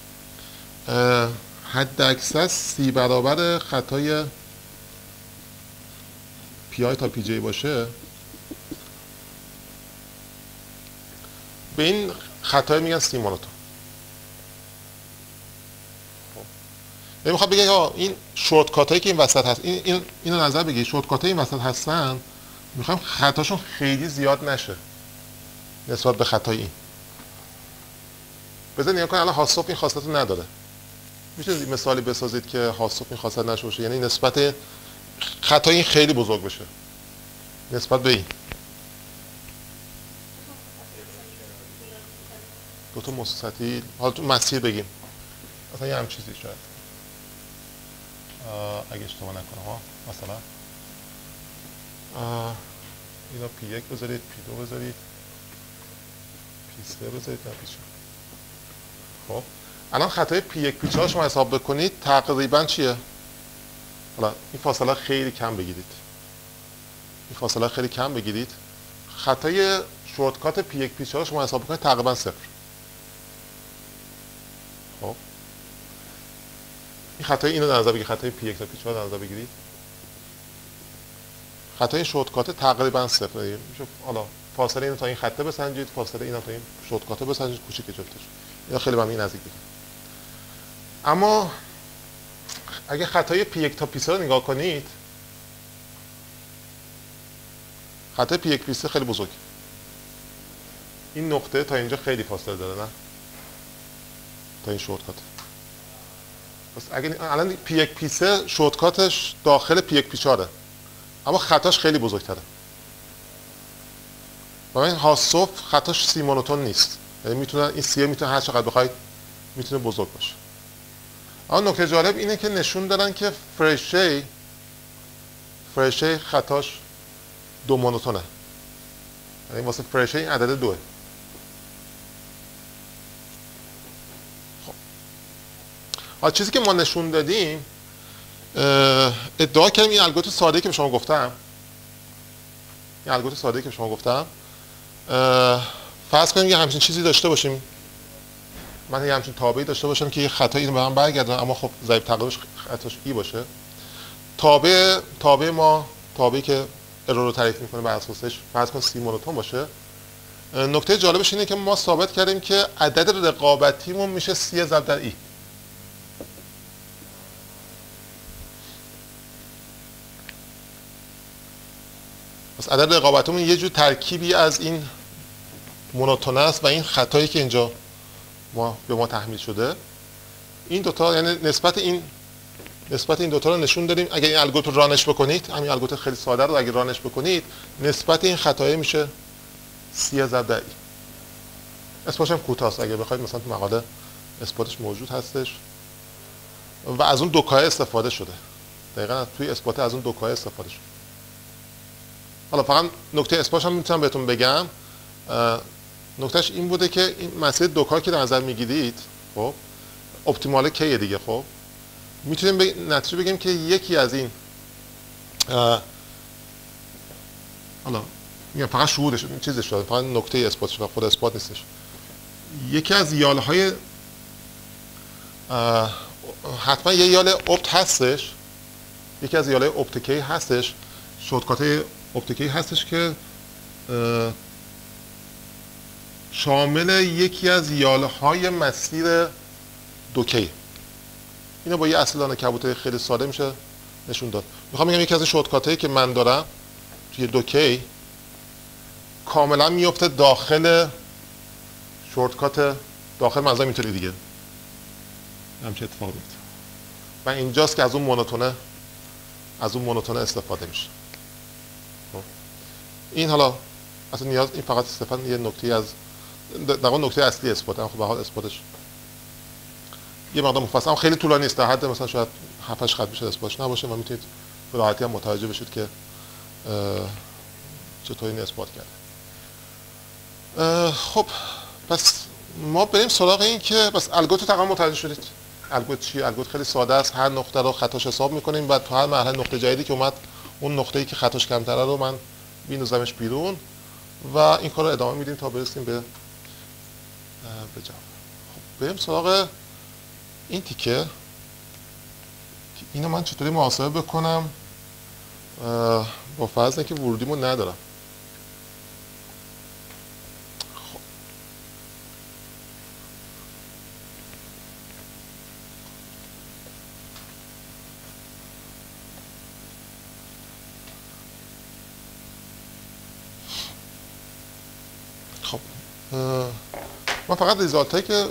حد اکثر سی برابر خطای پی آی تا پی جی باشه، به این خطای میگن سی مونوتون. یعنی میخواد بگه ها این شورت کات هایی که این وسط هست، این این اینو نظر بگیرید، شورت کات این وسط هستن میخوام خطاشون خیلی زیاد نشه نسبت به خطای این. بذار نگاه کن الان هاستوف این خاصیت رو نداره. میشه مثالی بسازید که هاستوف این خاصیت نشه باشه، یعنی نسبت خطای این خیلی بزرگ بشه نسبت به این. دو تا مستطیل حالا تو مسیر بگیم مثلا یه هم چیزی شاید اگه اشتباه نکنم ها، مثلا اینا پی یک بذارید، پی دو بذارید، پی سه بذارید، نه پی چهار. خب الان خطای پی یک پی چهار شما حساب بکنید تقریبا چیه؟ حالا این فاصله خیلی کم بگیرید، این فاصله خیلی کم بگیرید، خطای شورت کات پی یک پی چهار شما حساب بکنید تقریبا صفر. خب این خطای اینو در نظر بگیرید، خطای پی یک تا پی چهار در نظر بگیرید، خطای شورت کات تقریبا صفر. میشه حالا فاصله اینو تا این خطه بسنجید، فاصله اینو تا این شورت کات بسنجید، کوچیک جفتش، اینا خیلی به هم نزدیک میشه. اما اگه خطای پی یک تا پی سه رو نگاه کنید، خطای پی یک پی سه خیلی بزرگ، این نقطه تا اینجا خیلی فاصله داره، نه تا این شورت کات. پس اگه الان پی یک پی سه شورت کاتش داخل پی یک پی چهار اما خطاش خیلی بزرگتره. و این هاستوف خطاش سی مونوتون نیست، یعنی میتونه این سی میتونه هر چقدر بخواید میتونه بزرگ باشه. اما نکته جالب اینه که نشون دادن که فرشه فرشه خطاش دو مونوتونه، یعنی واسه فرشه این عدد دوه. خب حالا چیزی که ما نشون دادیم، ادعا کردیم این الگوریتم ساده‌ای که به شما گفتم، این الگوریتم ساده‌ای که به شما گفتم، فرض کنیم یه همچین چیزی داشته باشیم، من یه همچین تابعی داشته باشم که یه خطایی اینو به من برگردونه اما خب ضریب تقریبش خطاش ای باشه. تابع تابع ما تابعی که ارور رو تعریف میکنه بر اساسش فرض کن سی مونوتون باشه. نکته جالبش اینه که ما ثابت کردیم که عدد رقابتیمون میشه سی ضرب در ای. پس عدد رقابتیمون یه جور ترکیبی از این مونوتون است و این خطایی که اینجا ما به ما تحمیل شده. این دوتا یعنی نسبت این نسبت این دوتا رو نشون دادیم. اگه این الگوریتم رو رانش بکنید، همین الگوریتم خیلی ساده رو اگه رانش بکنید، نسبت این خطای میشه سی ضرب ای. اثباتش هم کوتاست، اگه بخواید مثلا تو مقاله اثباتش موجود هستش و از اون دوکای استفاده شده. دقیقاً توی اثبات از اون دوکای استفاده شده. حالا فقط نکته اثباتش هم میتونم بهتون بگم. نکتهش این بوده که این مسئله دوکا که در نظر میگیرید، خب اپتیمال کیه دیگه. خب میتونیم به نتیجه بگیم که یکی از این حالا میگم فقط شهودش این چیزش داره، فقط نکته اثباتش و خود اثبات نیستش. یکی از یالهای حتما یه یال اپت هستش، یکی از یالهای اپتیکی هستش، شورتکات اپتیکی هستش که شامل یکی از یالهای مسیر دوکی. اینو با یه اصلان کبوتری خیلی ساده میشه نشون داد. میخوام بگم یکی از شورتکاتایی که من دارم توی دوکی کاملا میفته داخل شورتکات، داخل منظورم اینطوری دیگه همچه اتفاق میفته و اینجاست که از اون مونوتونه از اون مونوتونه استفاده میشه. این حالا اصلا نیاز این فقط استفاده یه نکته از در واقع نکته اصلی اثبات. خب به حال اثباتش یه مقدار مفصل، خیلی طولانی است، در حد مثلا شاید هفت هشت خط بشه اثباتش نباشه و میتونید به راحتی هم متوجه بشید که چطور این اثبات کرده. خب پس ما بریم سراغ این که بس الگوریتم تقریبا متوجه شدید. الگوریتم چیه؟ الگوریتم خیلی ساده است. هر نقطه رو خطاش حساب میکنیم، بعد تو هر مرحله نقطه جدیدی که اومد اون نقطه‌ای که خطاش کمتره رو من میندازمش بیرون و این کار رو ادامه میدیم تا برسیم به به جواب. خب بریم سراغ این تیکه. اینو من چطوری محاسبه بکنم با فرض اینکه ورودیمو ندارم. خب من فقط ریزالت هایی که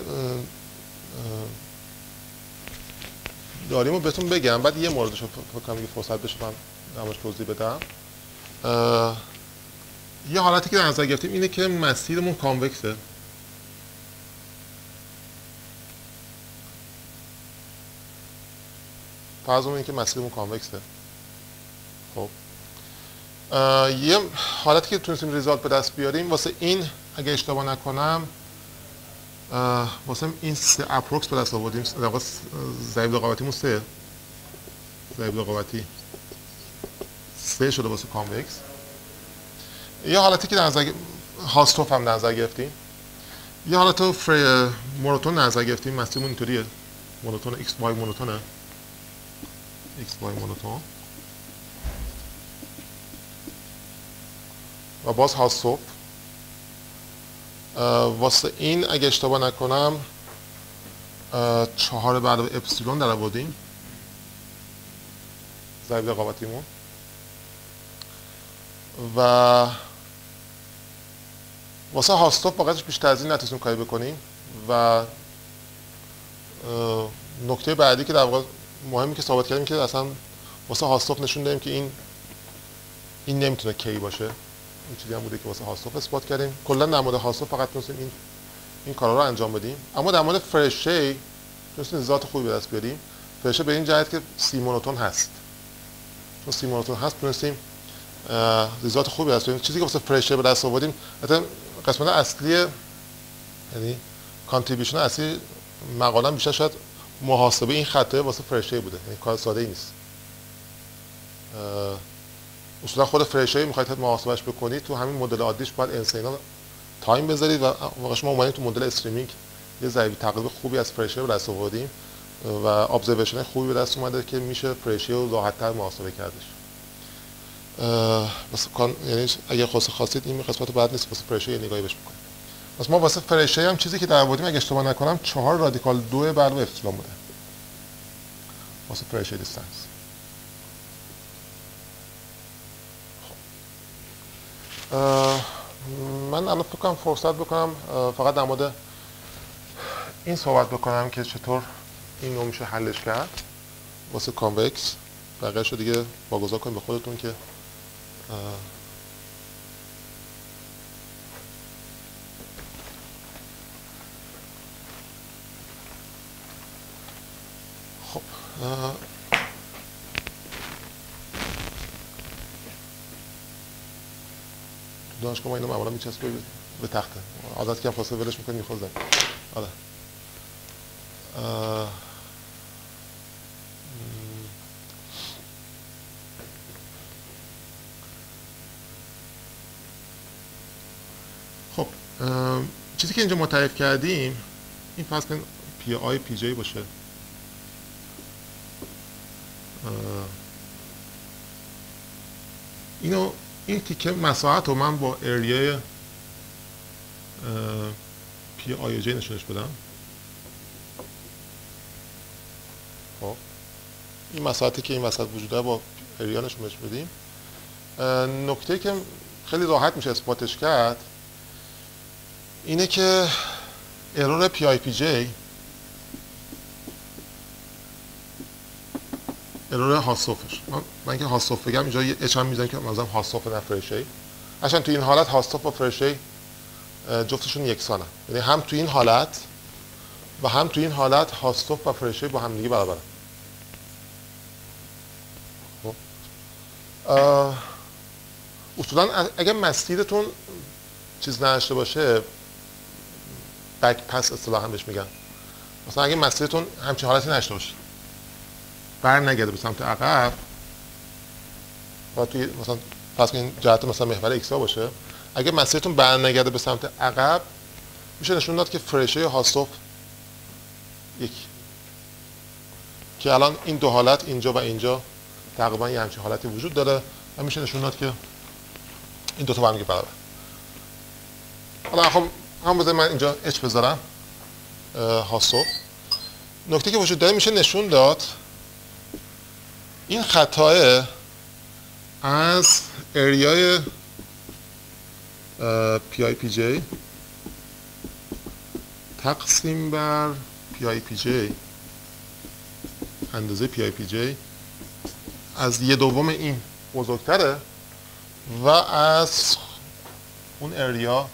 داریم رو بهتون بگم، بعد یه موردش رو فکرم یه فرصت بشه من نماش توضیح بدم. یه حالتی که در نظر گرفتیم اینه که مسیرمون کانوکسه. فرض اینه که مسیرمون کانوکسه. خب یه حالتی که تونستیم ریزالت به دست بیاریم واسه این، اگه اشتباه نکنم واسه این سه اپروکس به دست آوردیم. در واقع ضریب رقابتیمون سه ضریب رقابتی سه شده واسه کانوکس. یه حالتی که در نظر هاستوف هم در نظر گرفتیم، یه حالت فری مونوتون در نظر گرفتیم. مسیرمون اینطوریه، مونوتون ایکس وای مونوتونه، ایکس وای مونوتون و باز هاستوف. واسه این اگه اشتباه نکنم چهار بعد اپسیلون در آوردیم ضریب رقابتیمون و واسه هاستوف واقعاش بیشتر از این نتونستیم کاری بکنیم و نکته بعدی که در واقع مهمی که ثابت کردیم که اصلا واسه هاستوف نشون دادیم که این این نمیتونه کی باشه. این چیزی هم بوده که واسه هاستوف اثبات کردیم. کلا در مورد هاستوف فقط تونستیم این این کارا رو انجام بدیم. اما در مورد فرشه تونستیم ذات خوبی به دست بیاریم. فرشه به این جهت که سی مونوتون هست، چون سی مونوتون هست تونستیم ذات خوبی به دست بیاریم. چیزی که واسه فرشه به دست آوردیم مثلا قسمت اصلی، یعنی کانتریبیوشن اصلی مقاله بیشتر شاید محاسبه این خطای واسه فرشه بوده. یعنی کار ساده ای نیست. اصولا خود فرشه میخواید محاسبهش بکنید تو همین مدل عادیش باید انسینا تایم بذارید و واقعا شما اومدید تو مدل استریمینگ یه ضریب تقریبا خوبی از فرشه به دست آوردیم و ابزرویشن خوبی به دست اومده که میشه فرشه رو راحت‌تر محاسبه کردش. واسه کان یعنی اگه خاص خواستید این قسمت بعد نیست واسه فرشه یه نگاهی بهش بکنید. پس ما واسه فرشه هم چیزی که در آوردیم اگه اشتباه نکنم چهار رادیکال دو بر اپسیلون بوده واسه فرشه دیستنس. من الان فکر کنم فرصت بکنم فقط در مورد این صحبت بکنم که چطور این رو میشه حلش کرد. واسه کانوکس، بقیه‌اش رو دیگه واگذار کنید به خودتون که خب دانشگاه ما اینو معمولا میچسبه به تخته، عادت کردم فاصله ولش میکنیم میخوزم. آره خب چیزی که اینجا ما تعریف کردیم این فرض کنید پی آی پی جی باشه. اینو این تیکه مساحت رو من با اریای پی آی جی نشونش بدم. خب این مساحتی که این وسط وجود داره با اریا نشونش بدیم. نکته که خیلی راحت میشه اثباتش کرد اینه که ارور پی آی پی جی ارور هاستوفش، من اینکه هاستوف بگم اینجا یه اچ هم میذارم که مثلا هاستوف نه فرشی، عشان تو این حالت هاستوف و فرشی جفتشون یکسانه، یعنی هم تو این حالت و هم تو این حالت هاستوف و فرشی با هم دیگه برابرن. خب اصولا اگه مسیرتون چیز نداشته باشه، بک پس اصطلاحا بهش میگن، مثلا اگه مسیرتون همچین حالتی نداشته باشه، بر نگرده به سمت عقب و توی مثلا پس این جهت مثلا محور ایکس ها باشه، اگه مسیرتون بر نگرده به سمت عقب میشه نشون داد که فرشه یا هاستوف یک، که الان این دو حالت اینجا و اینجا تقریبا یه همچین حالتی وجود داره و میشه نشون داد که این دو تا با هم دیگه برابر. حالا خب هم بذارید من اینجا اچ بذارم هاستوف. نکته که وجود داره میشه نشون داد این خطای از اریای پی آی پی جی تقسیم بر پی آی پی جی اندازه پی آی پی جی از یه دوم این بزرگتره و از اون اریا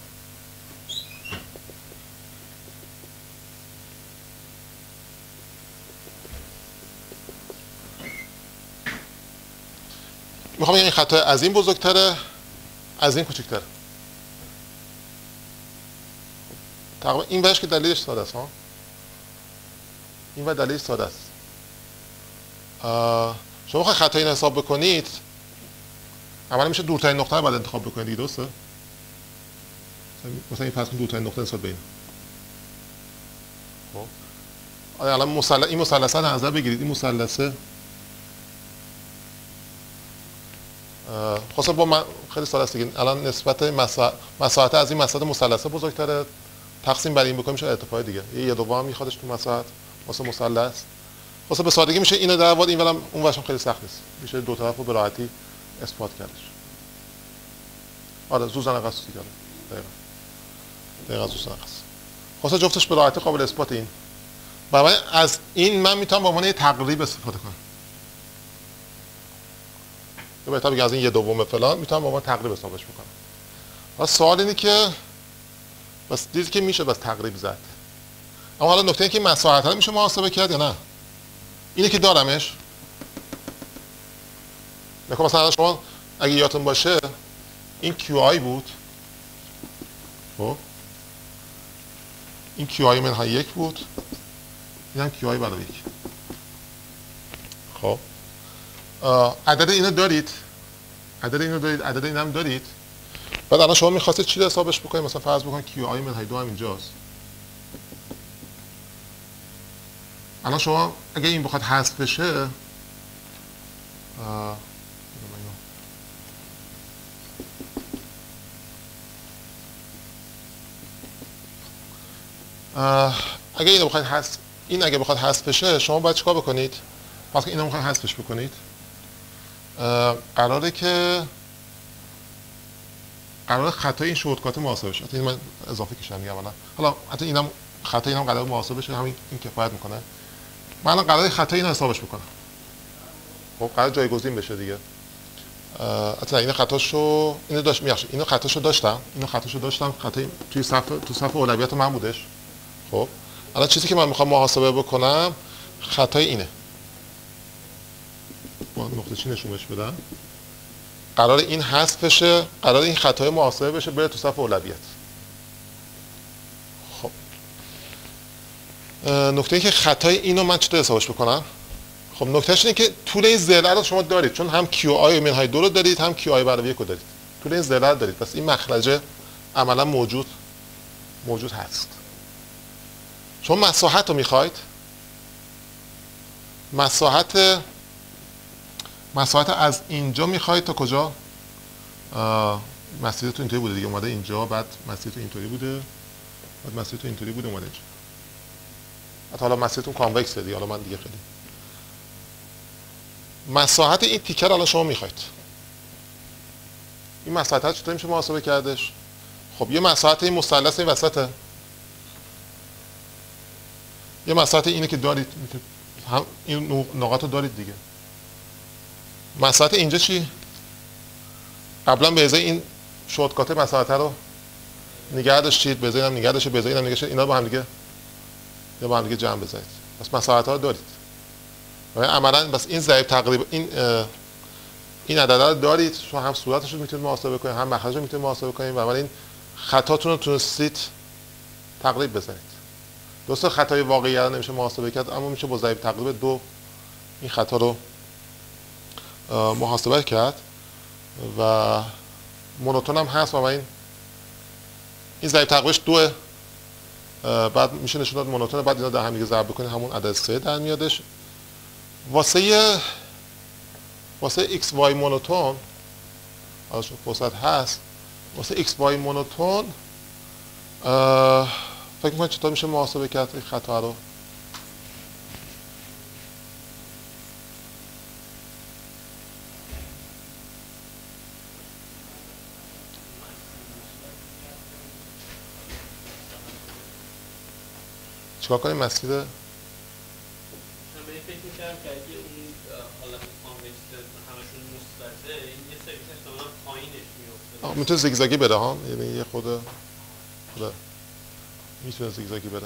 میخوام این خطای از این بزرگتره از این کوچکتره. تقریبا این وجه که دلیلش ساده است ها، این وجه دلیلش ساده است. شما بخواید خطای این حساب بکنید عملا میشه دورترین نقطه رو باید انتخاب بکنید دیگه، درسته؟ مثلا این فرض کن دورترین نقطه نسبت به این. خب الان مثلث این مثلثه رو نظر بگیرید، این مثلثه خاصه با من خیلی ساده است دیگه، الان نسبت مساحت از این مساحت مثلثه بزرگتره، تقسیم بر این بکنیم میشه ارتفاع دیگه، یه دوم هم میخوادش تو مساحت واسه مثلث، واسه به سادگی میشه اینو در آورد، این ولم اون وجهش خیلی سخت نیست، میشه دو طرف رو به راحتی اثبات کردش. آره زوزن قص دیگه، دقیقاً دقیقاً زوزن قص واسه جفتش به راحتی قابل اثبات. این برای از این من میتونم به عنوان یه تقریب استفاده کنم، یا بهتر بگم از این یه دوم فلان میتونم به عنوان تقریب حسابش بکنم. و سوال اینه که بس دیدید که میشه بس تقریب زد، اما حالا نکته اینه که مساحت رو میشه محاسبه کرد یا نه؟ اینه که دارمش نکنم مثلا شما اگه یادتون باشه این کیو آی بود، خب این کیو آی منهای یک بود، این هم کیو آی برای یک. خب عدد اینو دارید، عدد اینو دارید، عدد این هم دارید. بعد الان شما میخواستید چی رو حسابش بکنید؟ مثلا فرض بکنید کیو آی منهای دو هم اینجاست. الان شما اگه این بخواد حذف بشه اگه اینو بخواید حذف این اگه بخواد حذف بشه شما باید چیکار بکنید؟ وقتی اینو میخواید حذفش بکنید قراره که قراره خطای این شورتکات محاسبه بشه. این من اضافه کشیدم دیگه اولا. حالا حتی اینم خطای اینم قراره محاسبه بشه، همین این کفایت میکنه. من الان قراره خطای اینو حسابش بکنم. خب قرار جایگزین بشه دیگه. اصلا این خطاشو اینو داشت میخوام اینو خطاشو داشتم اینو خطاشو داشتم خطای توی صفحه تو صفحه اولویت من بودش. خب الان چیزی که من میخوام محاسبه بکنم خطای اینه. ما نقطه چی نشونش بدم؟ قرار این حذف بشه، قرار این خطای محاسبه بشه بره تو صفحه اولویت. خب نکته ای که خطای اینو من چطور حسابش بکنم؟ خب نکتهش اینه که طول این ضلع رو شما دارید، چون هم کیو آی منهای دو رو دارید هم کیو آی برای یک رو دارید. طول این ضلع رو دارید، پس این مخرجه عملا موجود موجود هست. شما مساحت رو میخواید، مساحت مساحت از اینجا میخواید تا کجا؟ مسیرتون اینطوری بوده دیگه، اومده اینجا، بعد مسیرتون اینطوری بوده، بعد مسیرتون اینطوری بوده اومده اینجا. حتی حالا مسیرتون کانوکسه دیگه، حالا من دیگه خیلی مساحت این تیکر الان شما میخواید. این مساحت چطور میشه محاسبه کردش؟ خب یه مساحت این مثلث این وسطه، یه مساحت اینه که دارید، هم این نقاط رو دارید دیگه. مساحت اینجا چی؟ قبلا به ازای این شورتکات مساحت رو نگه داشتید، به ازای اینم نگه داشتید، به ازای اینم نگه داشتید، اینا با هم دیگه یا با هم دیگه جمع بزنید. پس مساحت ها رو دارید. و عملا بس این ضریب تقریبا این این عدد رو دارید، شما هم صورتش رو میتونید محاسبه کنید، هم مخرج رو میتونید محاسبه کنید و عملا این خطاتون رو تونستید تقریب بزنید. درسته خطای واقعی رو نمیشه محاسبه کرد، اما میشه با ضریب تقریب دو این خطا رو محاسبه کرد و مونوتون هم هست و این این ضریب تقریبش دوه، بعد میشه نشون داد مونوتون، بعد اینا در هم دیگه ضرب بکنید همون عدد سه در میادش. واسه واسه ایکس وای مونوتون حالا چون فرصت هست، واسه ایکس وای مونوتون فکر می‌کنید چطور میشه محاسبه کرد این خطا رو؟ چیکار کنیم مسیر؟ من فکر می‌کردم که اگه اون حالت کانوکس همشون مثبته، این یه سریش احتمالاً پایینش میفته. میتونه زیگزاگی بره ها، یعنی یه خود خود میتونه زیگزاگی بره.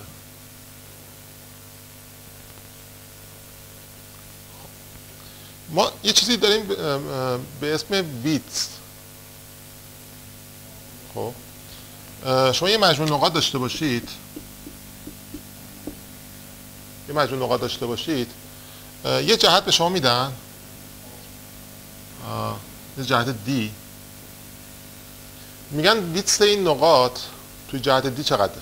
ما یه چیزی داریم به اسم بیتس. خب شما یه مجموع نقاط داشته باشید، یه مجموع نقاط داشته باشید، یه جهت به شما میدن، یه جهت دی، میگن بیتس این نقاط توی جهت دی چقدره؟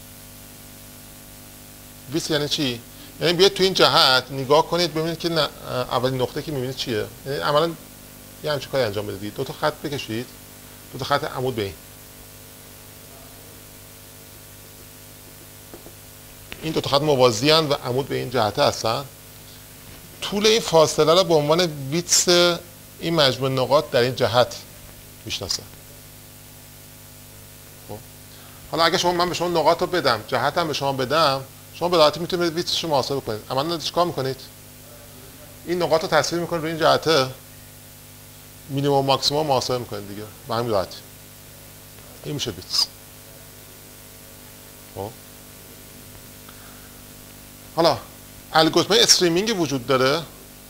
بیتس یعنی چی؟ یعنی بیاید توی این جهت نگاه کنید ببینید که اولین نقطه که میبینید چیه؟ یعنی عملا یه همچین کاری انجام بدید، دو تا خط بکشید، دو تا خط عمود به این. این دو تا خط موازی هستند و عمود به این جهت هستن. طول این فاصله رو به عنوان بیتس این مجموع نقاط در این جهت میشناسه. خب حالا اگه شما من به شما نقاط رو بدم، جهت هم به شما بدم، شما به راحتی میتونید بیتسش رو محاسبه کنید. عملاً چیکار میکنید؟ این نقاط رو تصویر میکنید روی این جهت، مینیمم و ماکسیمم محاسبه میکنید دیگه. به همین راحتی. این میشه بیتس. خب حالا الگوریتم استریمینگ وجود داره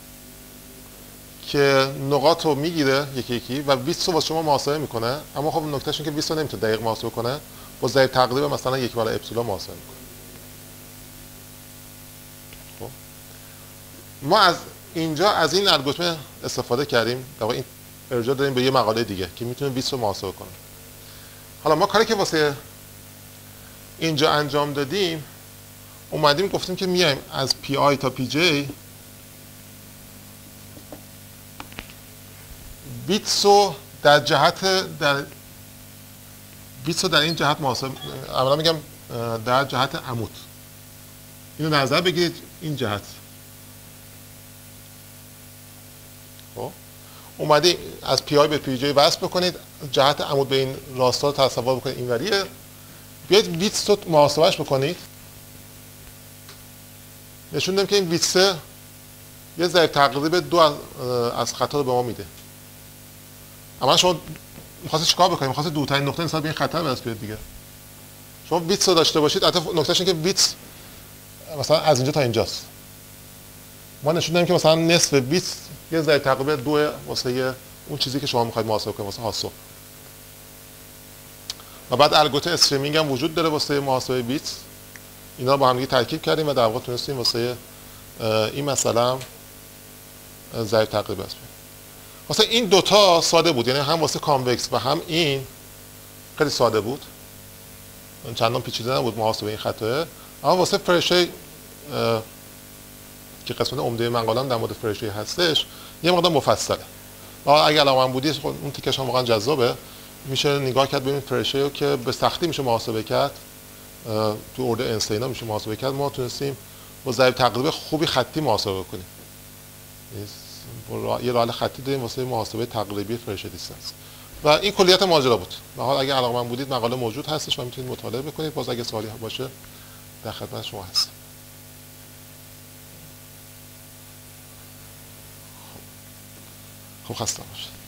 که نقاط رو میگیره یکی یکی و بیتس رو واسه شما محاسبه میکنه، اما خب نکتهش اینه که بیتس رو نمیتونه دقیق محاسبه کنه، با ضریب تقریب مثلا یک برابر اپسیلون محاسبه میکنه. خب ما از اینجا از این الگوریتم استفاده کردیم، در واقع این ارجاع داریم به یه مقاله دیگه که میتونه بیتس رو محاسبه کنه. حالا ما کاری که واسه اینجا انجام دادیم، اومدیم گفتیم که میایم از پی آی تا پی جی بیتس رو در جهت در بیتس رو در این جهت محاسبه، اولا میگم در جهت عمود، اینو نظر بگیرید این جهت. خب اومدیم از پی آی به پی جی وصل بکنید، جهت عمود به این راستا رو تصور بکنید اینوریه، بیاید بیتس رو محاسبهش بکنید. نشون دادم که این بیتس یه ضریب تقریب دو از, از خطا رو به ما میده. اما شما می‌خواستید چیکار بکنید؟ می‌خواستید دورترین نقطه نسبت به این خطا رو دست بیارید دیگه. شما ویتس رو داشته باشید. البته نکتهش اینه که ویتس مثلا از اینجا تا اینجاست. ما نشون دادیم که مثلا نصف ویتس یه ضریب تقریب دو واسه اون چیزی که شما می‌خواید محاسبه کنید واسه هاسو. و بعد الگوریتم استریمینگ هم وجود داره واسه محاسبه ویتس. اینا با هم دیگه ترکیب کردیم و در واقع تونستیم واسه این مسئله هم ضریب تقریب است. واسه این دوتا ساده بود، یعنی هم واسه کانوکس و هم این خیلی ساده بود، چندان پیچیده نبود محاسبه این خطاه. اما واسه فرشه که قسمت عمده مقاله‌ام در مورد فرشه هستش یه مقدار مفصله. اگه علاقه‌مند بودی اون تیکش هم واقعا جذابه، میشه نگاه کرد ببینید فرشه رو که به سختی میشه محاسبه کرد، تو ارده اینستینا میشه محاسبه کرد. ما تونستیم با ضریب تقریب خوبی خطی محاسبه کنیم. یه راه حل خطی داریم واسه محاسبه تقریبی فرشه دیستنس. و این کلیت ماجرا بود. به حال اگه علاقه‌مند بودید مقاله موجود هستش و میتونید مطالعه بکنید. باز اگه سوالی باشه در خدمت شما هستم. خب خسته باشید.